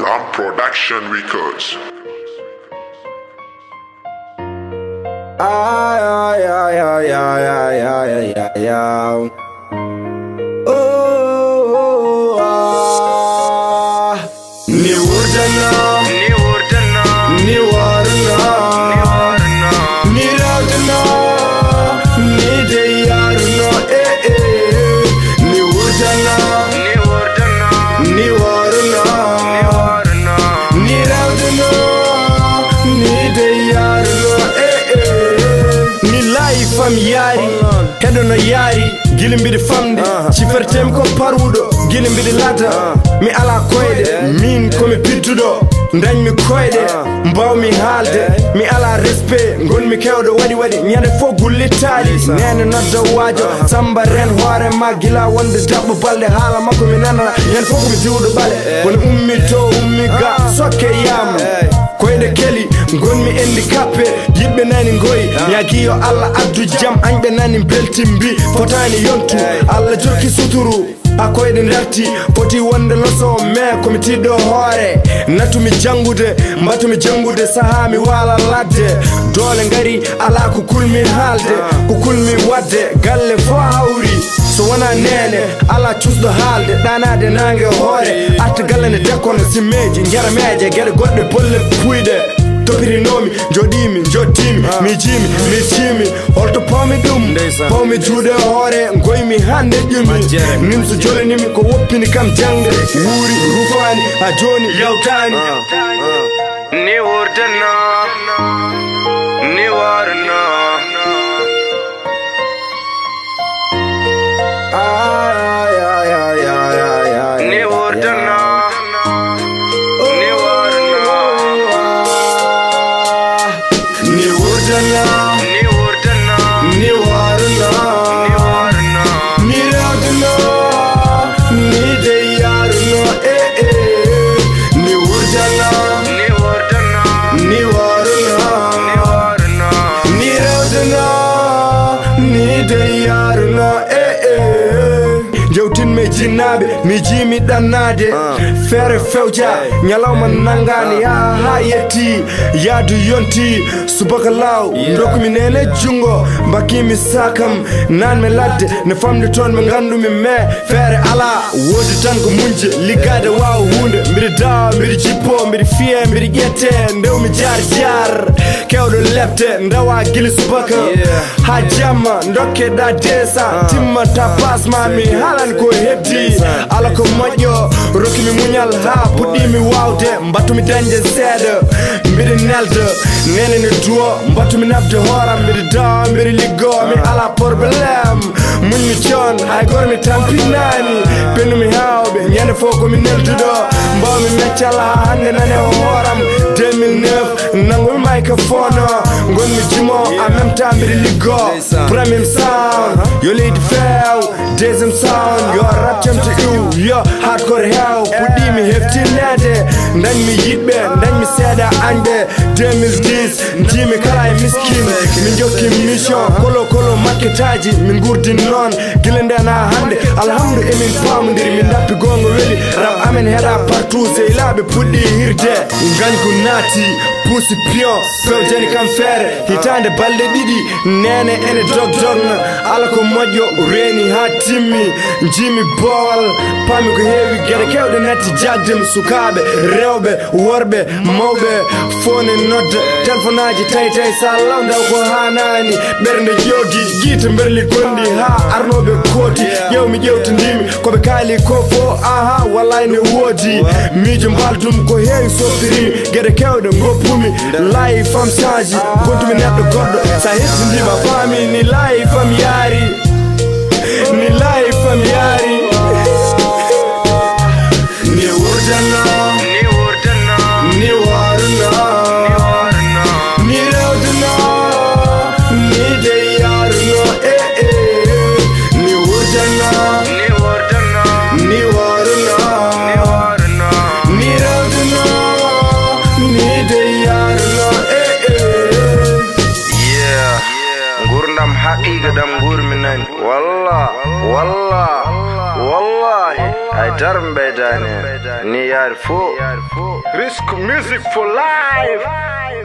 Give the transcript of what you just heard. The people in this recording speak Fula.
Lamb Production Records. Ni wurdana, ni warna, ni radna, ni dayarna, ni wurdana, ni warna, ni radna, ni dayarna, ni life am yari, hedono yari. Gilim bidi famde, cifertem ko parudo. Gilim bidi lata, mi ala koyde. Min komi pittudo, dañ mi koyde. Mbaw mi halde, mi ala respect. Ngon mi kewdo wadi ñande fo gullitali. Nene nodda wajo, samba ren hoore ma gila wonde dabbo balde. Haala makko mi nana, ñande fo komi jiwdo bale. Woni ummi to ummi ga, sokke yam koyde keli, gonmi handicapé. Yibbe nani ngoyi, ñagiyo Allah addu jam. Añɓe nani beltimbi, fotani yontu. Allah jokki suturu, a koyde darti. Foti wonde loso me komi tiɗɗo hoore. Natumi jangude, mbatumi jangude. Saha mi wala ladde, dole ngari ala ko kulmi haalde. Ko kulmi wadde, galle fo hawri. So wona nene, ala cusɗo haalde. Ɗanade nangue hoore, arta galle ne dekkono simmeji. Jarameje, gueɗe goɗɗe bolle puyɗe. Topirinomi, joɗimi, jottimi, mi jimi, mi cimi. Holto pawmi ɗum, pawmi juuɗe hoore. Goymi hande ƴumi, nimso jolinimi ko woppini kam jangde. Wuuri, rufani, ha joni yawtani. Ni wurdana, ni warna. Ni wurdana, ni warna. Ni wurdana, ni warna, ni radna, ni dayarna, ni wurdana, ni warna, ni radna, ni dayarna, jewtin me jinnaɓe mi jimi ɗannade. Feere fewja ñalawma nangani ha yetti. Yaadu yonti subaka law, dokkumi nene jungo. Bakkimi sakam nanme ladde, ne famde toon ɓe gandumi. Me feere ala, wodi tan ko munje liggade wawa hunde. Mbiɗa dawa, mbiɗa jippo, mbiɗa fiye, mbiɗa ƴette. Ndewmi jar kewɗo lebte. Ndawa guila subaka ha jamma, dokkeɗa desa. Timmata pasmami halani ko heddi. Ala ko moƴƴo, rokkimi muñal ha puɗɗimi wawde. Mbattumi dañde seeɗa, mbiɗa nelda nene ne duwo. Mbattumi nafde hooram, mbiɗa dawa, mbiɗa liggo. Mi ala probléme, muñmi jon, hay goto mi tampinani. Pennumi hawɓe, ñande fo komi nelduɗo. Mbawmi meccal ha hande nane hooram. 2009 nangomi microphone, gonmi jimo en même temps mbiɗa liggo. Premier sound, yo leydi few. Deuxième sound, yo rap temto iw, yo hardcore hew. Puɗɗimi heftinede, dañmi yiɗɓe, dañmi seeɗa añɓe. 2010 jimi kala e miskin. Min jokki mission, kolo makketaji. Min gurdin noon, gila nden ha hande. Alhamdu emin pamodiri, min dappi gonga weeli. Rap amen heeɗa partout, sehilaɓe puɗɗi hirde. Gañko naati, puusi pion, fewjani kam feere. Hitande balɗe ɗiɗi, nene ene dogdogna. Ala ko moƴƴo, reeni ha timmi. Jimi bowal, pami ko heewi gueɗe kewɗe natti jagdemi. Sukaɓe, rewɓe, worɓe, mawɓe, fone nodda. Téléphone aji tay sa lawdaw ko hanani. Ɓernde ƴogi, guite berli gondi ha arnoɓe kooti. Ƴewmi ƴewtodimi, koɓe kaali ko fo aha wallay ne woodi. Miijo mbaldum ko heewi softirimi, gueɗe kewɗe goppumi. Life am change, gontumi neɗɗo goɗɗo. Sa hettindima faami ni life am yaari, ni life am yaari. Ni wurdana, ni warna, ni radna, ni dayarna, ni wurdana, ni warna, ni radna, ni dayarna. Gurdam haqiqa dam gurmi wallahi ay daran bedane ni yarfo risk music for life